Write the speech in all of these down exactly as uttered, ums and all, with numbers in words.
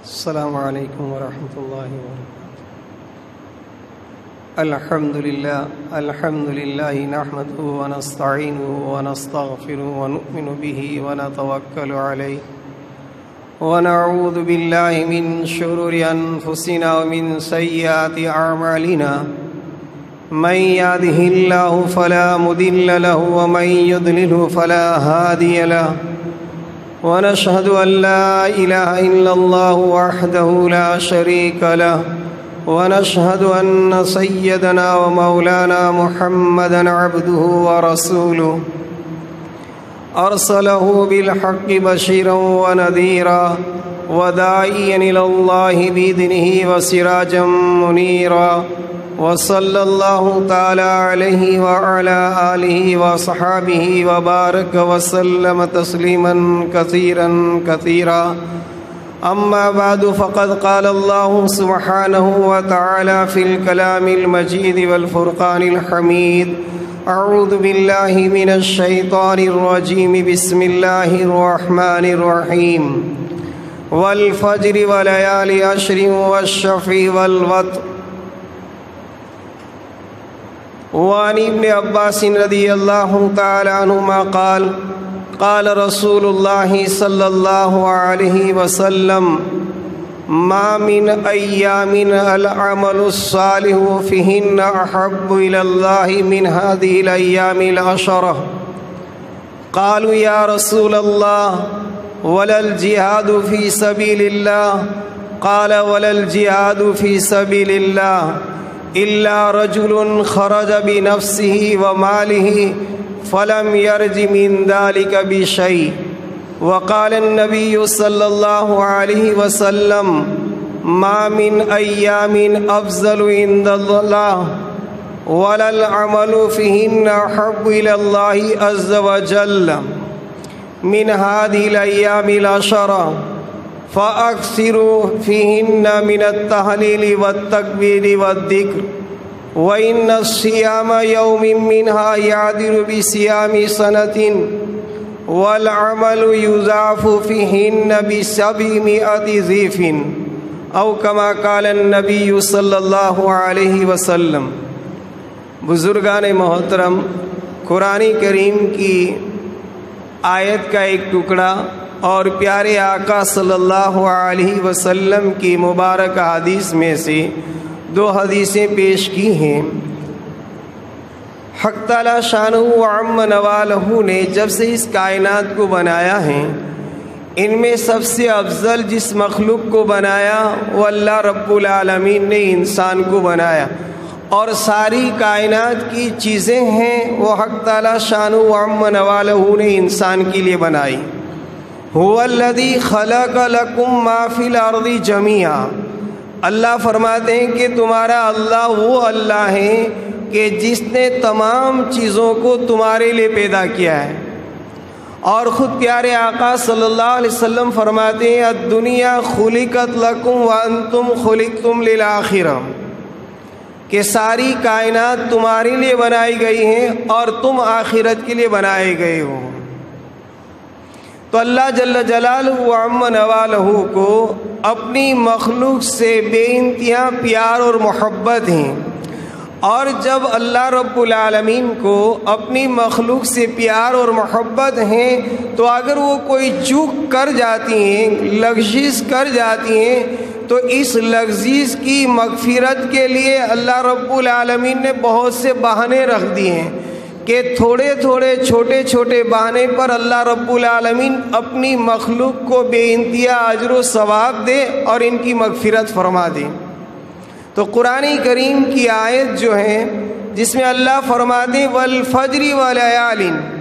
السلام علیکم ورحمۃ اللہ وبرکاتہ۔ الحمد للہ الحمد للہ نحمده ونستعینه ونستغفره ونؤمن به ونتوکل علیہ ونعوذ باللہ من شرور انفسنا ومن سیئات اعمالنا من يهده الله فلا مضل له ومن يضلل فلا هادي له ونشهد أن لا إله إلا الله وحده لا شريك له ونشهد أن سيدنا ومولانا محمدا عبده ورسوله أرسله بالحق بشيرا ونذيرا وداعيا إلى الله بإذنه وسراجا منيرا وصلى الله تعالى عليه وعلى آله وصحابه وبارك وسلم تسليما كثيرا كثيرا أما بعد فقد قال الله سبحانه وتعالى في الكلام المجيد والفرقان الحميد أعوذ بالله من الشيطان الرجيم بسم الله الرحمن الرحيم والفجر وليال عشر والشفع والوتر وعن ابن عباس رضی اللہ تعالی عنہما قال قال رسول اللہ صلی اللہ علیہ وسلم ما من ایام العمل الصالح فیہن احب الی اللہ من هذه الایام العشرہ قالوا یا رسول اللہ ولا الجہاد فی سبیل اللہ قال ولا الجہاد فی سبیل اللہ إلا رجل خرج بنفسه وماله فلم يرج من ذلك بشيء وقال النبي صلى الله عليه وسلم ما من أيام أفضل عند الله ولا العمل فيهن أحب إلى الله عز وجل من هذه الأيام العشرة فأكثروا فيهن من التهليل والتكبير والذكر وإن الصيام يوم منها يعدل بصيام سنة والعمل يضاعف فيهن بسبعمائة ضعف أو كما قال النبي صلى الله عليه وسلم۔ بزرگان محترم، قرآن کریم کی آیت کا ایک ٹکڑا اور پیارے آقا صلی اللہ علیہ وسلم کی مبارک حدیث میں سے دو حدیثیں پیش کی ہیں۔ حق تعالی شانہ وعم نوالہ نے جب سے اس کائنات کو بنایا ہے، ان میں سب سے افضل جس مخلوق کو بنایا وہ اللہ رب العالمین نے انسان کو بنایا، اور ساری کائنات کی چیزیں ہیں وہ حق تعالی شانہ وعم نوالہ نے انسان کے لیے بنائی۔ هو الذی خلق لکم ما فی الارض جمیعا، اللہ فرماتے ہیں کہ تمہارا اللہ وہ اللہ ہے کہ جس نے تمام چیزوں کو تمہارے لیے پیدا کیا ہے، اور خود پیارے آقا صلی اللہ علیہ وسلم فرماتے ہیں الدنیا خلقت لکم وانتم خلقتم للآخرہ، کہ ساری کائنات تمہارے لیے بنائی گئی ہیں اور تم آخرت کے لیے بنائے گئے ہو۔ تو اللہ جل جلالہ وعم نوالہ کو اپنی مخلوق سے بے انتہا پیار اور محبت ہیں، اور جب اللہ رب العالمین کو اپنی مخلوق سے پیار اور محبت ہیں تو اگر وہ کوئی چوک کر جاتی ہیں، لغزش کر جاتی ہیں، تو اس لغزش کی مغفرت کے لیے اللہ رب العالمین نے بہت سے بہانے رکھ دیے ہیں کہ تھوڑے تھوڑے چھوٹے چھوٹے بہانے پر اللہ رب العالمین اپنی مخلوق کو بے انتہا اجر و ثواب دے اور ان کی مغفرت فرما دے۔ تو قرآن کریم کی آیت جو ہے جس میں اللہ فرماتے والفجر ولیال،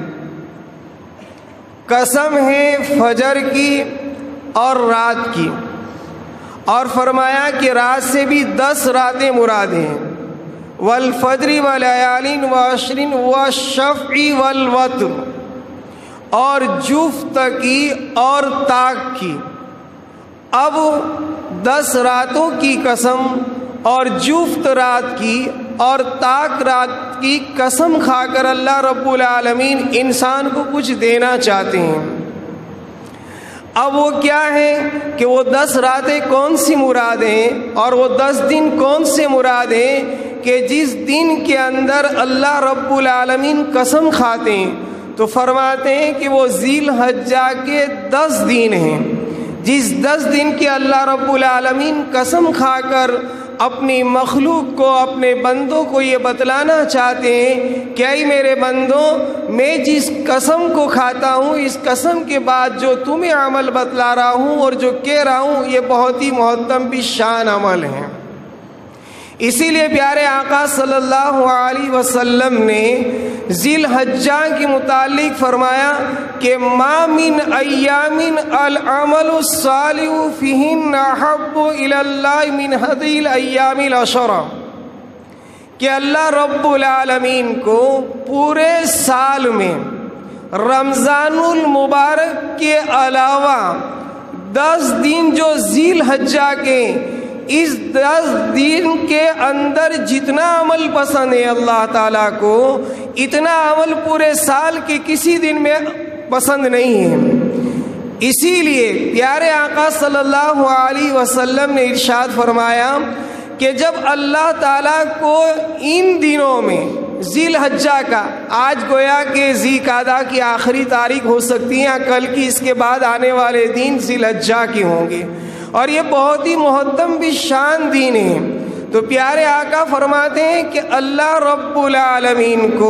قسم ہے فجر کی اور رات کی، اور فرمایا کہ رات سے بھی دس راتیں مراد ہیں، والفجر ولیال وعشر والشفع والوتر، اور جفت کی اور طاق کی۔ اب دس راتوں کی قسم اور جفت رات کی اور طاق رات کی قسم کھا کر اللہ رب العالمین انسان کو کچھ دینا چاہتے ہیں۔ اب وہ کیا ہے کہ وہ دس راتیں کون سی مراد ہیں اور وہ دس دن کون سے مراد ہیں کہ جس دن کے اندر اللہ رب العالمین قسم کھاتے ہیں تو فرماتے ہیں کہ وہ ذی الحجہ کے دس دن ہیں، جس دس دن کے اللہ رب العالمین قسم کھا کر اپنی مخلوق کو، اپنے بندوں کو یہ بتلانا چاہتے ہیں کہ اے میرے بندوں، میں جس قسم کو کھاتا ہوں اس قسم کے بعد جو تمہیں عمل بتلا رہا ہوں اور جو کہہ رہا ہوں یہ بہت ہی محترم بھی شان عمل ہے۔ اسی لیے پیارے آقا صلی اللہ علیہ وسلم نے ذی الحجہ کے متعلق فرمایا کہ ما من ایام العمل الصالح فیہن احب الی اللہ من ہذه الایام العشر، کہ اللہ رب العالمین کو پورے سال میں رمضان المبارک کے علاوہ دس دن جو ذی الحجہ کے، اس دس دن کے اندر جتنا عمل پسند ہے اللہ تعالیٰ کو، اتنا عمل پورے سال کے کسی دن میں پسند نہیں ہے۔ اسی لیے پیارے آقا صلی اللہ علیہ وسلم نے ارشاد فرمایا کہ جب اللہ تعالیٰ کو ان دنوں میں ذی الحجہ کا، آج گویا کہ ذی قعدہ کی آخری تاریخ ہو سکتی ہے، کل کی اس کے بعد آنے والے دن ذی الحجہ کے ہوں گے اور یہ بہت ہی محترم بھی شان دین ہے، تو پیارے آقا فرماتے ہیں کہ اللہ رب العالمین کو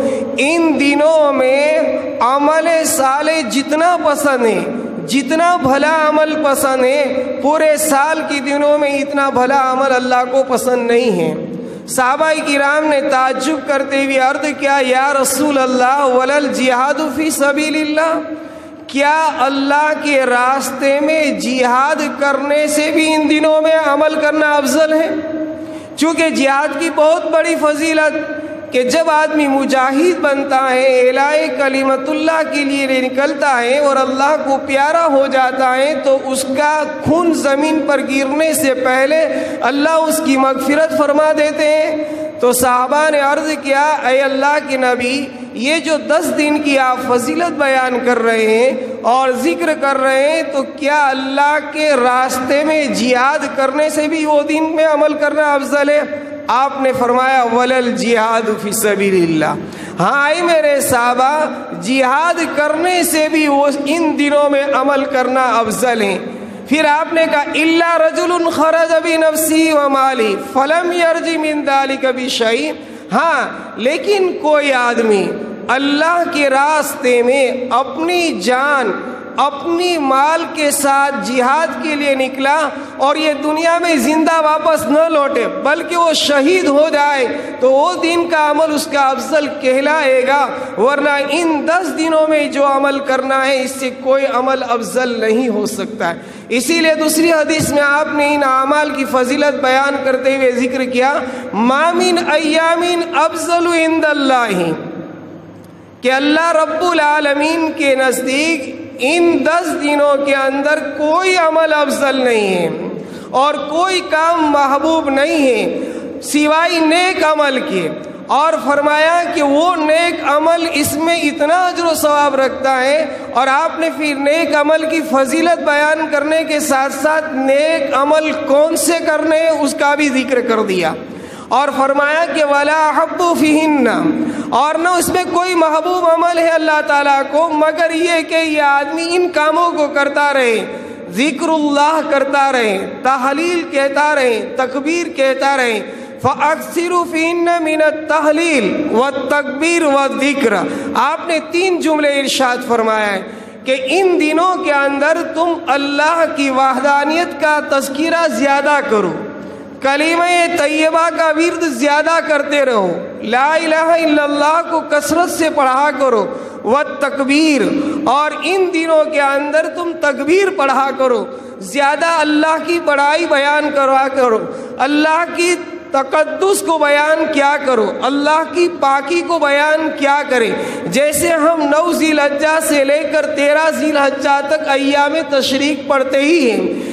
ان دنوں میں عمل صالح جتنا پسند ہے، جتنا بھلا عمل پسند ہے، پورے سال کے دنوں میں اتنا بھلا عمل اللہ کو پسند نہیں ہے۔ صحابہ کرام نے تعجب کرتے ہوئے عرض کیا، یا رسول اللہ ولل جہاد فی سبیل اللہ، کیا اللہ کے راستے میں جہاد کرنے سے بھی ان دنوں میں عمل کرنا افضل ہے؟ چونکہ جہاد کی بہت بڑی فضیلت کہ جب آدمی مجاہد بنتا ہے، اعلاء کلمت اللہ کے لیے نکلتا ہے اور اللہ کو پیارا ہو جاتا ہے تو اس کا خون زمین پر گرنے سے پہلے اللہ اس کی مغفرت فرما دیتے ہیں۔ تو صحابہ نے عرض کیا، اے اللہ کے نبی، یہ جو دس دن کی آپ فضیلت بیان کر رہے ہیں اور ذکر کر رہے ہیں تو کیا اللہ کے راستے میں جہاد کرنے سے بھی وہ دن میں عمل کرنا افضل ہے؟ آپ نے فرمایا ولل جہاد فی سبیل اللہ، ہاں اے میرے صحابہ، جہاد کرنے سے بھی وہ ان دنوں میں عمل کرنا افضل ہے۔ پھر آپ نے کہا الا رجل خرج بنفسه وماله فلم يرج من ذلك بشيء، ہاں لیکن کوئی آدمی اللہ کے راستے میں اپنی جان، اپنی مال کے ساتھ جہاد کے لیے نکلا اور یہ دنیا میں زندہ واپس نہ لوٹے بلکہ وہ شہید ہو جائے تو وہ دن کا عمل اس کا افضل کہلائے گا، ورنہ ان دس دنوں میں جو عمل کرنا ہے اس سے کوئی عمل افضل نہیں ہو سکتا ہے۔ اسی لیے دوسری حدیث میں آپ نے ان اعمال کی فضیلت بیان کرتے ہوئے ذکر کیا، ما من ایام افضل عند اللہ، کہ اللہ رب العالمین کے نزدیک ان دس دنوں کے اندر کوئی عمل افضل نہیں ہے اور کوئی کام محبوب نہیں ہے سوائے نیک عمل کے، اور فرمایا کہ وہ نیک عمل اس میں اتنا اجر و ثواب رکھتا ہے، اور آپ نے پھر نیک عمل کی فضیلت بیان کرنے کے ساتھ ساتھ نیک عمل کون سے کرنے ہیں اس کا بھی ذکر کر دیا، اور فرمایا کہ ولا احب فیہن، اور نہ اس میں کوئی محبوب عمل ہے اللہ تعالیٰ کو مگر یہ کہ یہ آدمی ان کاموں کو کرتا رہے، ذکر اللہ کرتا رہے، تحلیل کہتا رہے، تکبیر کہتا رہے، فَأَكْثِرُوا فِيهِنَّ مِنَ التَّحْلِيلِ وَالتَّكْبِيرِ وَالذِّكْرِ، آپ نے تین جملے ارشاد فرمایا ہے کہ ان دنوں کے اندر تم اللہ کی وحدانیت کا تذکرہ زیادہ کرو، کلمہ طیبہ کا ورد زیادہ کرتے رہو، لا الہ الا اللہ کو کثرت سے پڑھا کرو، والتکبیر، اور ان دنوں کے اندر تم تکبیر پڑھا کرو، زیادہ اللہ کی بڑائی بیان کروا کرو، اللہ کی تقدس کو بیان کیا کرو، اللہ کی پاکی کو بیان کیا کرے، جیسے ہم نو ذی الحجہ سے لے کر تیرہ ذی الحجہ تک ایام تشریق پڑھتے ہی ہیں،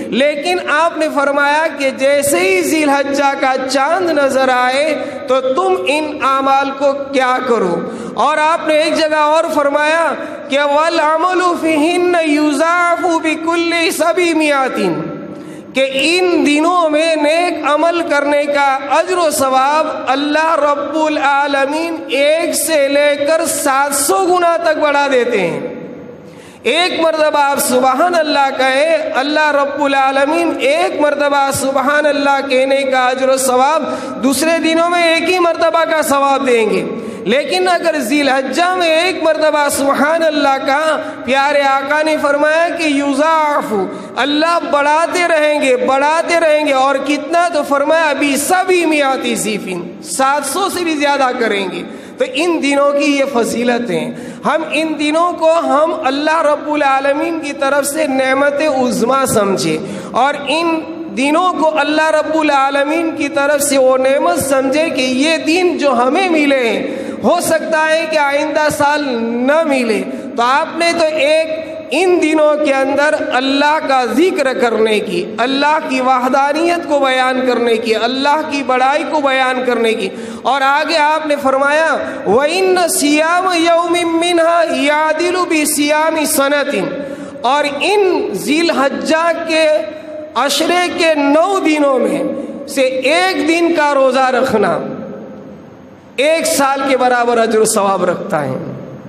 لیکن آپ نے فرمایا کہ جیسے ہی ذی الحجہ کا چاند نظر آئے تو تم ان اعمال کو کیا کرو. اور آپ نے ایک جگہ اور فرمایا کہ والعمل فیہن یضاعف بکل سبعمائۃ، کہ ان دنوں میں نیک عمل کرنے کا اجر و ثواب اللہ رب العالمین ایک سے لے کر سات سو گنا تک بڑھا دیتے ہیں. ایک مرتبہ آپ سبحان اللہ کہیں، اللہ رب العالمین ایک مرتبہ سبحان اللہ کہنے کا اجر و ثواب دوسرے دنوں میں ایک ہی مرتبہ کا ثواب دیں گے. لیکن اگر ذی الحجہ میں ایک مرتبہ سبحان اللہ کا، پیارے آقا نے فرمایا کہ یضاعف، اللہ بڑھاتے رہیں گے بڑھاتے رہیں گے. اور کتنا؟ تو فرمایا ابھی سبھی میاتی صیفین، سات سو سے بھی زیادہ کریں گے. تو ان دنوں کی یہ فضیلت ہیں. ہم ان دنوں کو ہم اللہ رب العالمین کی طرف سے نعمت عظمیٰ سمجھے، اور ان دنوں کو اللہ رب العالمین کی طرف سے وہ نعمت سمجھے کہ یہ دن جو ہمیں ملے ہیں، ہو سکتا ہے کہ آئندہ سال نہ ملے. تو آپ نے تو ایک ان دنوں کے اندر اللہ کا ذکر کرنے کی، اللہ کی وحدانیت کو بیان کرنے کی، اللہ کی بڑائی کو بیان کرنے کی. اور آگے آپ نے فرمایا وَإِنَّ صِيَامَ يَوْمٍ مِّنْهَا يَعْدِلُ بِصِيَامِ سَنَةٍ، اور ان ذی الحجہ کے عشرے کے نو دنوں میں سے ایک دن کا روزہ رکھنا ایک سال کے برابر اجر و ثواب رکھتا ہے.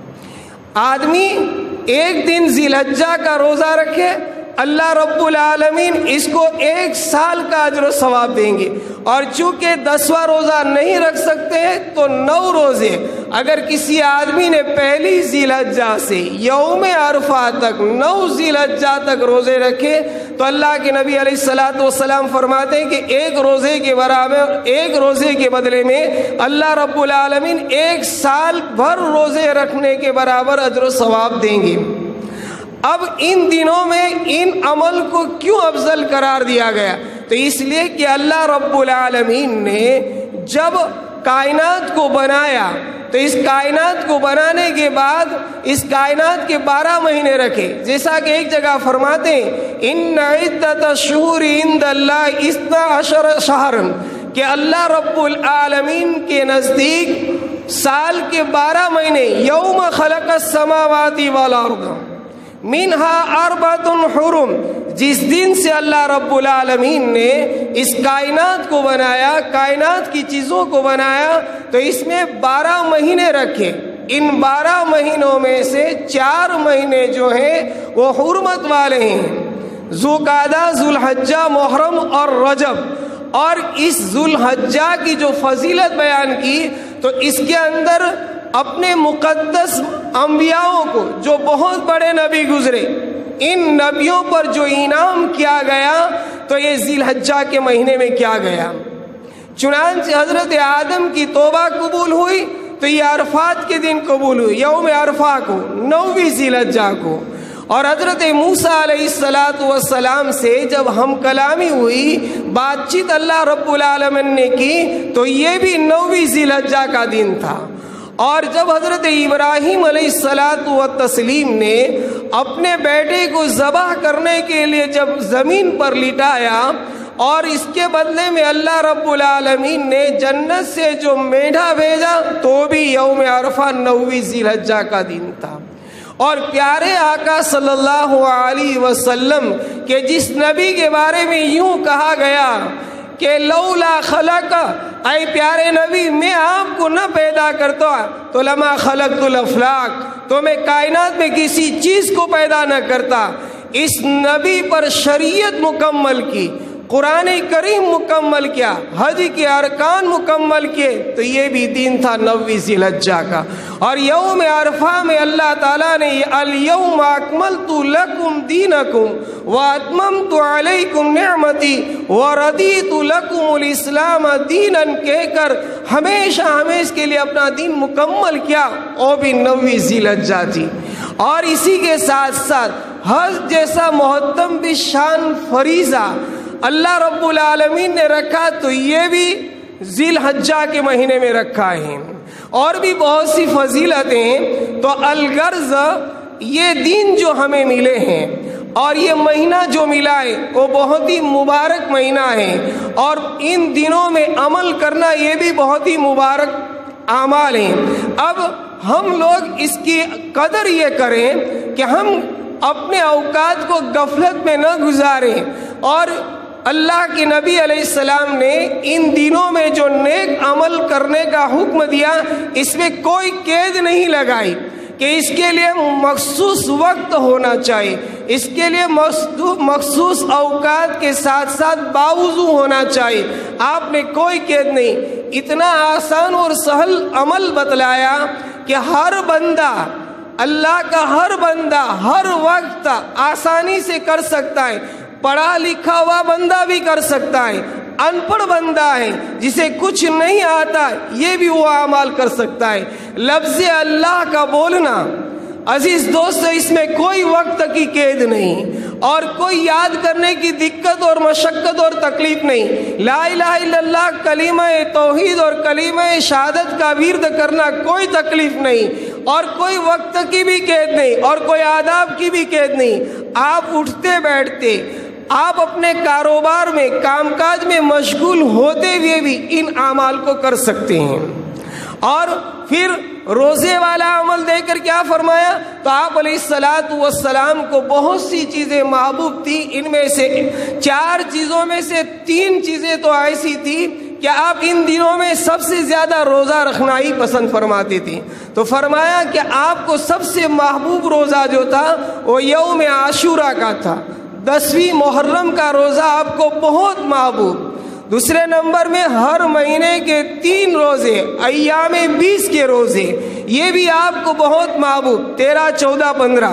آدمی ایک دن ذی الحجہ کا روزہ رکھے، اللہ رب العالمین اس کو ایک سال کا اجر و ثواب دیں گے. اور چونکہ دسواں روزہ نہیں رکھ سکتے ہیں تو نو روزے اگر کسی آدمی نے پہلی ذی الحجہ سے یوم عرفہ تک نو ذی الحجہ تک روزے رکھے تو اللہ کے نبی علیہ الصلوۃ والسلام فرماتے ہیں کہ ایک روزے کے برابر، ایک روزے کے بدلے میں اللہ رب العالمین ایک سال بھر روزے رکھنے کے برابر اجر و ثواب دیں گے. اب ان دنوں میں ان عمل کو کیوں افضل قرار دیا گیا؟ تو اس لیے کہ اللہ رب العالمین نے جب کائنات کو بنایا تو اس کائنات کو بنانے کے بعد اس کائنات کے بارہ مہینے رکھے. جیسا کہ ایک جگہ فرماتے ہیں ان عدت الشہور عند اللہ اثنا عشر شہرا، کہ اللہ رب العالمین کے نزدیک سال کے بارہ مہینے یوم خلق السماوات والارض منہا اربعۃ حرم، جس دن سے اللہ رب العالمین نے اس کائنات کو بنایا، کائنات کی چیزوں کو بنایا تو اس میں بارہ مہینے رکھے. ان بارہ مہینوں میں سے چار مہینے جو ہیں وہ حرمت والے ہیں، ذوالقعدہ، ذوالحجہ، محرم اور رجب. اور اس ذوالحجہ کی جو فضیلت بیان کی تو اس کے اندر اپنے مقدس انبیاءوں کو، جو بہت بڑے نبی گزرے، ان نبیوں پر جو انعام کیا گیا تو یہ ذی الحجہ کے مہینے میں کیا گیا. چنانچہ حضرت آدم کی توبہ قبول ہوئی تو یہ عرفات کے دن قبول ہوئی، یوم عرفہ کو، نویں ذی الحجہ کو. اور حضرت موسیٰ علیہ الصلاۃ والسلام سے جب ہم کلامی ہوئی، بات چیت اللہ رب العالمین نے کی تو یہ بھی نویں ذی الحجہ کا دن تھا. اور جب حضرت ابراہیم علیہ الصلاۃ والتسلیم نے اپنے بیٹے کو ذبح کرنے کے لیے جب زمین پر لٹایا اور اس کے بدلے میں اللہ رب العالمین نے جنت سے جو میڈھا بھیجا تو بھی یوم عرفہ نویں ذی الحجہ کا دن تھا. اور پیارے آقا صلی اللہ علیہ وسلم کہ جس نبی کے بارے میں یوں کہا گیا کہ لولا خلق، اے پیارے نبی میں آپ کو نہ پیدا کرتا تو لما خلقت الافلاک، تو میں کائنات میں کسی چیز کو پیدا نہ کرتا. اس نبی پر شریعت مکمل کی، قرآن کریم مکمل کیا، حج کے ارکان مکمل کیے تو یہ بھی دن تھا نویں ذی الحجہ کا. اور یوم عرفہ میں اللہ تعالیٰ نے الیوم اکملت لکم دینکم واتممت علیکم نعمتی ورضیت لکم الاسلام دینا کہہ کر ہمیشہ ہمیشہ کے لیے اپنا دین مکمل کیا، وہ بھی نویں ذی الحجہ تھی. اور اسی کے ساتھ ساتھ حج جیسا محتم بھی شان فریضہ اللہ رب العالمین نے رکھا تو یہ بھی ذی الحجہ کے مہینے میں رکھا ہے. اور بھی بہت سی فضیلتیں. تو الغرض یہ دین جو ہمیں ملے ہیں اور یہ مہینہ جو ملا ہے وہ بہت ہی مبارک مہینہ ہے، اور ان دنوں میں عمل کرنا یہ بھی بہت ہی مبارک اعمال ہیں۔ اب ہم لوگ اس کی قدر یہ کریں کہ ہم اپنے اوقات کو غفلت میں نہ گزاریں، اور اللہ کے نبی علیہ السلام نے ان دنوں میں جو نیک عمل کرنے کا حکم دیا اس میں کوئی قید نہیں لگائی کہ اس کے لیے مخصوص وقت ہونا چاہیے، اس کے لیے مخصوص اوقات کے ساتھ ساتھ باوضو ہونا چاہیے۔ آپ نے کوئی قید نہیں، اتنا آسان اور سہل عمل بتلایا کہ ہر بندہ، اللہ کا ہر بندہ ہر وقت آسانی سے کر سکتا ہے۔ پڑھا لکھا ہوا بندہ بھی کر سکتا ہے، ان پڑھ بندہ ہے جسے کچھ نہیں آتا یہ بھی وہ اعمال کر سکتا ہے۔ لفظ اللہ کا بولنا عزیز دوست، اس میں کوئی وقت کی قید نہیں اور کوئی یاد کرنے کی دقت اور مشقت اور تکلیف نہیں۔ لا الہ الا اللہ کلمہ توحید اور کلمہ شہادت کا ورد کرنا کوئی تکلیف نہیں، اور کوئی وقت کی بھی قید نہیں، اور کوئی آداب کی بھی قید نہیں۔ آپ اٹھتے بیٹھتے، آپ اپنے کاروبار میں کام کاج میں مشغول ہوتے ہوئے بھی ان اعمال کو کر سکتے ہیں۔ اور پھر روزے والا عمل دے کر کیا فرمایا؟ تو آپ علیہ الصلاۃ والسلام کو بہت سی چیزیں محبوب تھی، ان میں سے چار چیزوں میں سے تین چیزیں تو ایسی تھی کہ آپ ان دنوں میں سب سے زیادہ روزہ رکھنا ہی پسند فرماتے تھے۔ تو فرمایا کہ آپ کو سب سے محبوب روزہ جو تھا وہ یوم عاشورہ کا تھا، دسویں محرم کا روزہ آپ کو بہت محبوب۔ دوسرے نمبر میں ہر مہینے کے تین روزے، ایام بیس کے روزے، یہ بھی آپ کو بہت محبوب، تیرہ چودہ پندرہ۔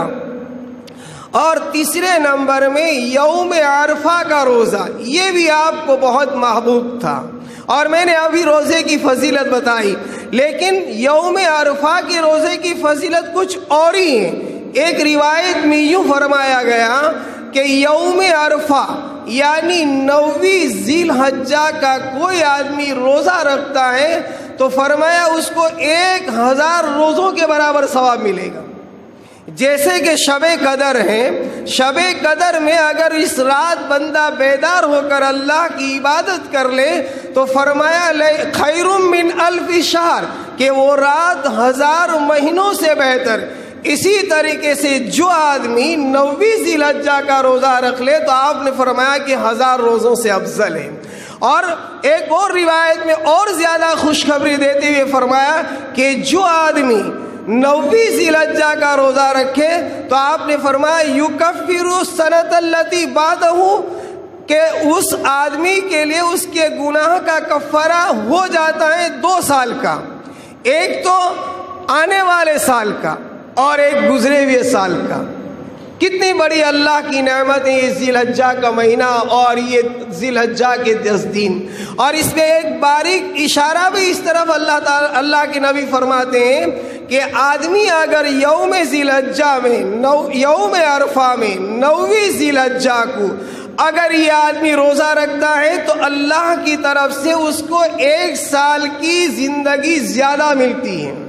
اور تیسرے نمبر میں یوم عرفہ کا روزہ، یہ بھی آپ کو بہت محبوب تھا۔ اور میں نے ابھی روزے کی فضیلت بتائی، لیکن یوم عرفہ کے روزے کی فضیلت کچھ اور ہی ہے۔ ایک روایت میں یوں فرمایا گیا کہ یوم عرفہ یعنی نویں ذی الحجہ کا کوئی آدمی روزہ رکھتا ہے تو فرمایا اس کو ایک ہزار روزوں کے برابر ثواب ملے گا۔ جیسے کہ شب قدر ہے، شب قدر میں اگر اس رات بندہ بیدار ہو کر اللہ کی عبادت کر لے تو فرمایا خیر من الف شہر، کہ وہ رات ہزار مہینوں سے بہتر۔ اسی طریقے سے جو آدمی نویں ذی الحجہ کا روزہ رکھ لے تو آپ نے فرمایا کہ ہزار روزوں سے افضل ہے۔ اور ایک اور روایت میں اور زیادہ خوشخبری دیتے ہوئے فرمایا کہ جو آدمی نویں ذی الحجہ کا روزہ رکھے تو آپ نے فرمایا یکفر السنۃ التی بعدہ، کہ اس آدمی کے لیے اس کے گناہ کا کفارہ ہو جاتا ہے دو سال کا، ایک تو آنے والے سال کا اور ایک گزرے ہوئے سال کا۔ کتنی بڑی اللہ کی نعمت ہے یہ ذی الحجہ کا مہینہ اور یہ ذی الحجہ کے دس دن۔ اور اس میں ایک باریک اشارہ بھی اس طرف اللہ تعالی اللہ کے نبی فرماتے ہیں کہ آدمی اگر یوم ذی الحجہ میں نو یوم عرفہ میں نویں ذی الحجہ کو اگر یہ آدمی روزہ رکھتا ہے تو اللہ کی طرف سے اس کو ایک سال کی زندگی زیادہ ملتی ہے۔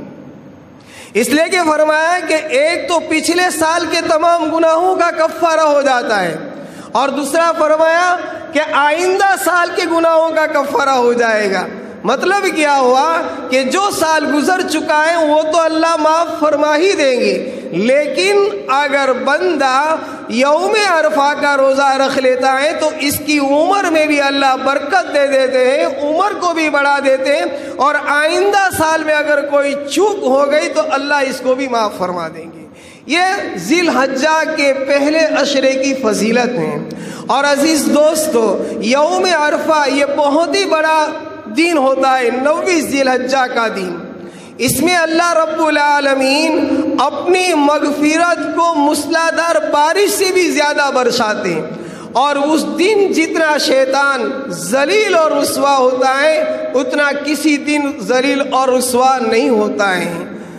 اس لیے کہ فرمایا کہ ایک تو پچھلے سال کے تمام گناہوں کا کفارہ ہو جاتا ہے، اور دوسرا فرمایا کہ آئندہ سال کے گناہوں کا کفارہ ہو جائے گا۔ مطلب کیا ہوا کہ جو سال گزر چکا ہے وہ تو اللہ معاف فرما ہی دیں گے، لیکن اگر بندہ یوم عرفہ کا روزہ رکھ لیتا ہے تو اس کی عمر میں بھی اللہ برکت دے دیتے ہیں، عمر کو بھی بڑھا دیتے ہیں، اور آئندہ سال میں اگر کوئی چوک ہو گئی تو اللہ اس کو بھی معاف فرما دیں گے۔ یہ ذی الحجہ کے پہلے عشرے کی فضیلت ہے۔ اور عزیز دوستو، یوم عرفہ یہ بہت ہی بڑا دن ہوتا ہے، نویں ذی الحجہ کا دن۔ اس میں اللہ رب العالمین اپنی مغفرت کو موسلادھار بارش سے بھی زیادہ برساتے ہیں، اور اس دن جتنا شیطان ذلیل اور رسوا ہوتا ہے اتنا کسی دن ذلیل اور رسوا نہیں ہوتا ہے۔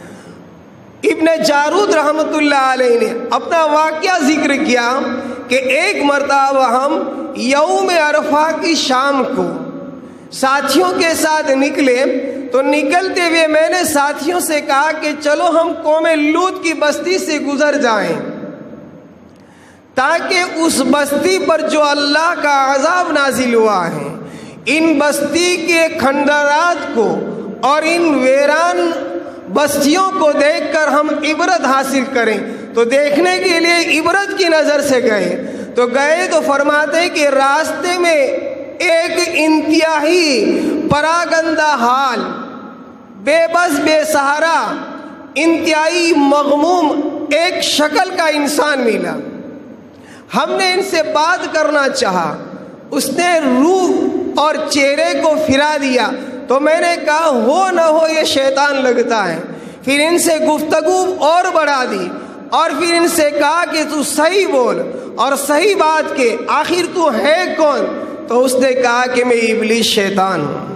ابن جارود رحمۃ اللہ علیہ نے اپنا واقعہ ذکر کیا کہ ایک مرتبہ ہم یوم عرفہ کی شام کو ساتھیوں کے ساتھ نکلے تو نکلتے ہوئے میں نے ساتھیوں سے کہا کہ چلو ہم قوم لوط کی بستی سے گزر جائیں۔ تاکہ اس بستی پر جو اللہ کا عذاب نازل ہوا ہے، ان بستی کے کھنڈرات کو اور ان ویران بستیوں کو دیکھ کر ہم عبرت حاصل کریں۔ تو دیکھنے کے لیے عبرت کی نظر سے گئے تو گئے تو فرماتے کہ راستے میں ایک انتہائی پراگندہ حال، بے بس بے سہارا، انتہائی مغموم ایک شکل کا انسان ملا۔ ہم نے ان سے بات کرنا چاہا، اس نے روح اور چہرے کو پھرا دیا، تو میں نے کہا ہو نہ ہو یہ شیطان لگتا ہے۔ پھر ان سے گفتگو اور بڑھا دی اور پھر ان سے کہا کہ تو صحیح بول اور صحیح بات کے، آخر تو ہے کون؟ تو اس نے کہا کہ میں ابلیس شیطان ہوں۔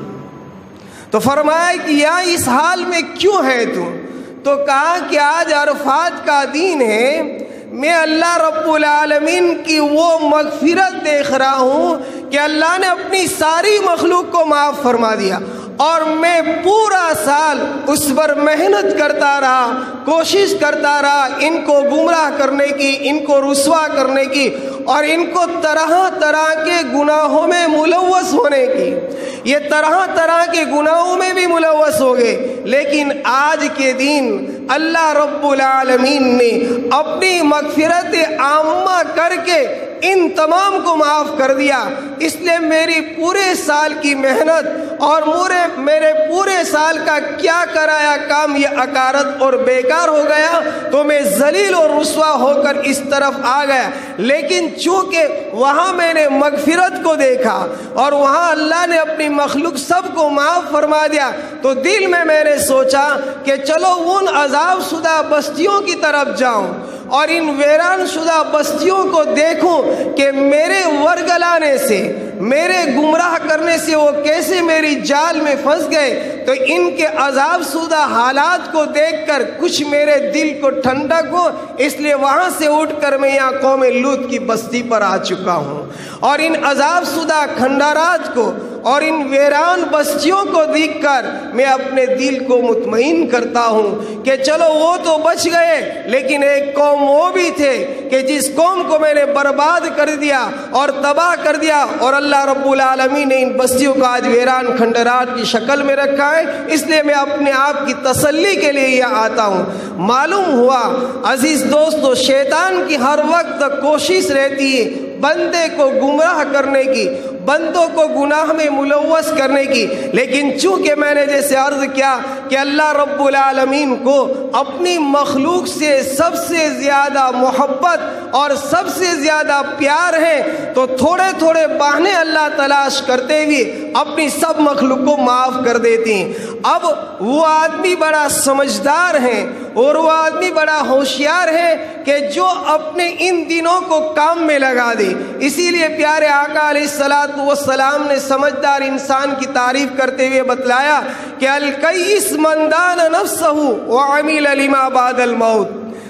تو فرمایا کہ یا اس حال میں کیوں ہے تو؟ تو کہا کہ آج عرفات کا دن ہے، میں اللہ رب العالمین کی وہ مغفرت دیکھ رہا ہوں کہ اللہ نے اپنی ساری مخلوق کو معاف فرما دیا، اور میں پورا سال اس پر محنت کرتا رہا، کوشش کرتا رہا ان کو گمراہ کرنے کی، ان کو رسوا کرنے کی، اور ان کو طرح طرح کے گناہوں میں ملوث ہونے کی۔ یہ طرح طرح کے گناہوں میں بھی ملوث ہو گئے، لیکن آج کے دن اللہ رب العالمین نے اپنی مغفرت عامہ کر کے ان تمام کو معاف کر دیا۔ اس لیے میری پورے سال کی محنت اور میرے میرے پورے سال کا کیا کرایا کام یہ اکارت اور بیکار ہو گیا، تو میں ذلیل اور رسوا ہو کر اس طرف آ گیا۔ لیکن چونکہ وہاں میں نے مغفرت کو دیکھا اور وہاں اللہ نے اپنی مخلوق سب کو معاف فرما دیا، تو دل میں میں نے سوچا کہ چلو ان عذاب شدہ بستیوں کی طرف جاؤں اور ان ویران شدہ بستیوں کو دیکھوں کہ میرے ورگلانے سے، میرے گمراہ کرنے سے وہ کیسے میری جال میں پھنس گئے۔ تو ان کے عذاب شدہ حالات کو دیکھ کر کچھ میرے دل کو ٹھنڈک ہو، اس لیے وہاں سے اٹھ کر میں یہاں قوم لوط کی بستی پر آ چکا ہوں، اور ان عذاب شدہ کھنڈارات کو اور ان ویران بستیوں کو دیکھ کر میں اپنے دل کو مطمئن کرتا ہوں کہ چلو وہ تو بچ گئے، لیکن ایک قوم وہ بھی تھے کہ جس قوم کو میں نے برباد کر دیا اور تباہ کر دیا، اور اللہ رب العالمین نے ان بستیوں کو آج ویران کھنڈرات کی شکل میں رکھا ہے۔ اس لیے میں اپنے آپ کی تسلی کے لیے یہاں آتا ہوں۔ معلوم ہوا عزیز دوستو، شیطان کی ہر وقت کوشش رہتی ہے بندے کو گمراہ کرنے کی، بندوں کو گناہ میں ملوث کرنے کی، لیکن چونکہ میں نے جیسے عرض کیا کہ اللہ رب العالمین کو اپنی مخلوق سے سب سے زیادہ محبت اور سب سے زیادہ پیار ہے، تو تھوڑے تھوڑے بہانے اللہ تلاش کرتے ہوئے اپنی سب مخلوق کو معاف کر دیتے ہیں۔ اب وہ آدمی بڑا سمجھدار ہے اور وہ آدمی بڑا ہوشیار ہے کہ جو اپنے ان دنوں کو کام میں لگا دے۔ اسی لیے پیارے آقا علیہ الصلوۃ والسلام نے سمجھدار انسان کی تعریف کرتے ہوئے بتلایا کہ الکیس من دان نفسہ وعمل لما بعد الموت،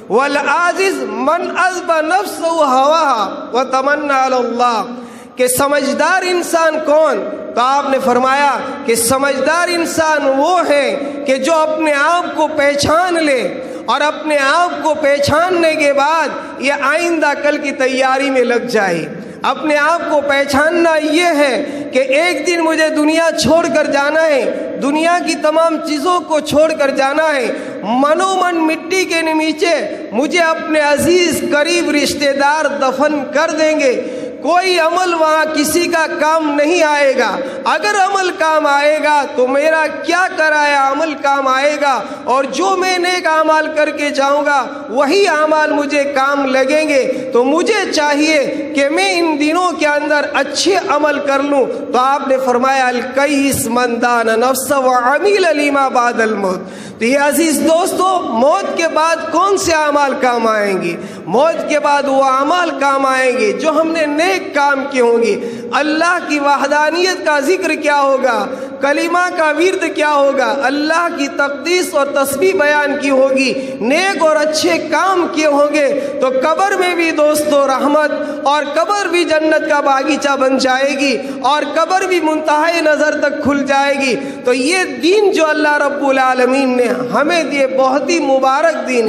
والعاجز من عذب نفسہ ہواها وتمنى علی اللہ، کہ سمجھدار انسان کون؟ تو آپ نے فرمایا کہ سمجھدار انسان وہ ہے کہ جو اپنے آپ کو پہچان لے، اور اپنے آپ کو پہچاننے کے بعد یہ آئندہ کل کی تیاری میں لگ جائے۔ اپنے آپ کو پہچاننا یہ ہے کہ ایک دن مجھے دنیا چھوڑ کر جانا ہے، دنیا کی تمام چیزوں کو چھوڑ کر جانا ہے، منو من مٹی کے نیچے مجھے اپنے عزیز قریب رشتہ دار دفن کر دیں گے۔ کوئی عمل وہاں کسی کا کام نہیں آئے گا، اگر عمل کام آئے گا تو میرا کیا کرایا عمل کام آئے گا، اور جو میں نیک اعمال کر کے جاؤں گا وہی اعمال مجھے کام لگیں گے۔ تو مجھے چاہیے کہ میں ان دنوں کے اندر اچھے عمل کر لوں۔ تو آپ نے فرمایا الکیس من دان نفسہ وعمل لما بعد الموت۔ تو یہ عزیز دوستو، موت کے بعد کون سے اعمال کام آئیں گے؟ موت کے بعد وہ اعمال کام آئیں گے جو ہم نے نیک کام کیے ہوں گے۔ اللہ کی وحدانیت کا ذکر کیا ہوگا، کلمہ کا ورد کیا ہوگا، اللہ کی تقدیس اور تسبیح بیان کی ہوگی، نیک اور اچھے کام کیے ہوں گے، تو قبر میں بھی دوستو رحمت، اور قبر بھی جنت کا باغیچہ بن جائے گی، اور قبر بھی منتہے نظر تک کھل جائے گی۔ تو یہ دین جو اللہ رب العالمین نے ہمیں دیے بہت ہی مبارک دین ہے۔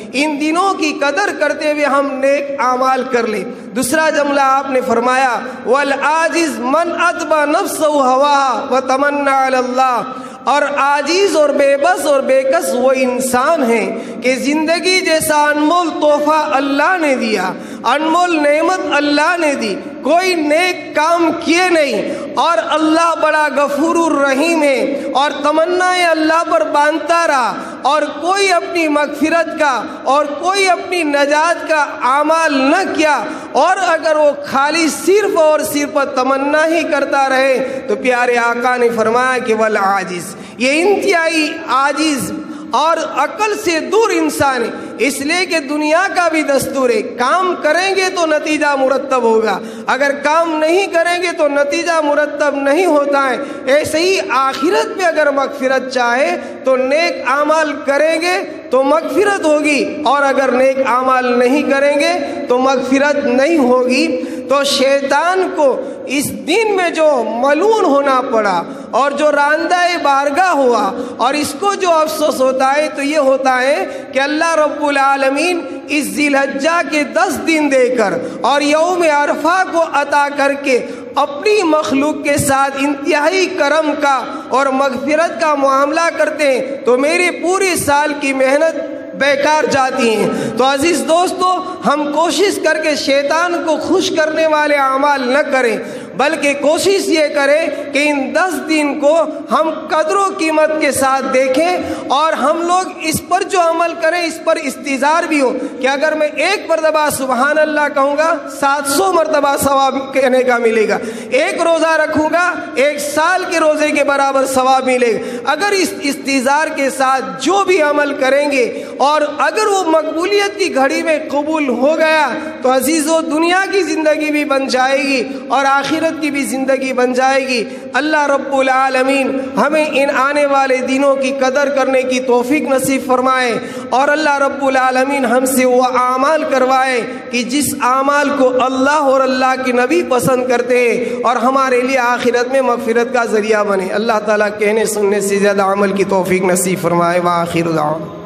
ان دنوں کی قدر کرتے ہوئے ہم نیک اعمال کر لیں۔ دوسرا جملہ آپ نے فرمایا والعاجز من اتبع نفسہ ہواها وتمنى علی اللہ، اور عاجز اور بے بس اور بے کس وہ انسان ہیں کہ زندگی جیسا انمول تحفہ اللہ نے دیا، انمول نعمت اللہ نے دی، کوئی نیک کام کیے نہیں، اور اللہ بڑا غفور الرحیم ہے، اور تمنائیں اللہ پر باندھتا رہا، اور کوئی اپنی مغفرت کا اور کوئی اپنی نجات کا اعمال نہ کیا، اور اگر وہ خالی صرف اور صرف تمنا ہی کرتا رہے تو پیارے آقا نے فرمایا کہ والعاجز، یہ انتہائی عاجز اور عقل سے دور انسان ہے۔ اس لیے کہ دنیا کا بھی دستور ہے، کام کریں گے تو نتیجہ مرتب ہوگا، اگر کام نہیں کریں گے تو نتیجہ مرتب نہیں ہوتا ہے۔ ایسے ہی آخرت میں اگر مغفرت چاہے تو نیک اعمال کریں گے تو مغفرت ہوگی، اور اگر نیک اعمال نہیں کریں گے تو مغفرت نہیں ہوگی۔ تو شیطان کو اس دن میں جو ملعون ہونا پڑا اور جو راندہ بارگاہ ہوا، اور اس کو جو افسوس ہوتا ہے تو یہ ہوتا ہے کہ اللہ رب العالمین اس ذی الحجہ کے دس دن دے کر اور یوم عرفہ کو عطا کر کے اپنی مخلوق کے ساتھ انتہائی کرم کا اور مغفرت کا معاملہ کرتے ہیں، تو میری پوری سال کی محنت بیکار جاتی ہیں۔ تو عزیز دوستو، ہم کوشش کر کے شیطان کو خوش کرنے والے اعمال نہ کریں، بلکہ کوشش یہ کریں کہ ان دس دن کو ہم قدر و قیمت کے ساتھ دیکھیں، اور ہم لوگ اس پر جو عمل کریں اس پر استظہار بھی ہو کہ اگر میں ایک مرتبہ سبحان اللہ کہوں گا سات سو مرتبہ ثواب کہنے کا ملے گا، ایک روزہ رکھوں گا ایک سال کے روزے کے برابر ثواب ملے گا۔ اگر اس استظہار کے ساتھ جو بھی عمل کریں گے اور اگر وہ مقبولیت کی گھڑی میں قبول ہو گیا تو عزیزو دنیا کی زندگی بھی بن جائے گی اور آخرت کی بھی زندگی بن جائے گی۔ اللہ رب العالمین ہمیں ان آنے والے دنوں کی قدر کرنے کی توفیق نصیب فرمائے، اور اللہ رب العالمین ہم سے وہ اعمال کروائے کہ جس اعمال کو اللہ اور اللہ کے نبی پسند کرتے ہیں اور ہمارے لیے آخرت میں مغفرت کا ذریعہ بنے۔ اللہ تعالیٰ کہنے سننے سے زیادہ عمل کی توفیق نصیب فرمائے۔ وآخر دعوانا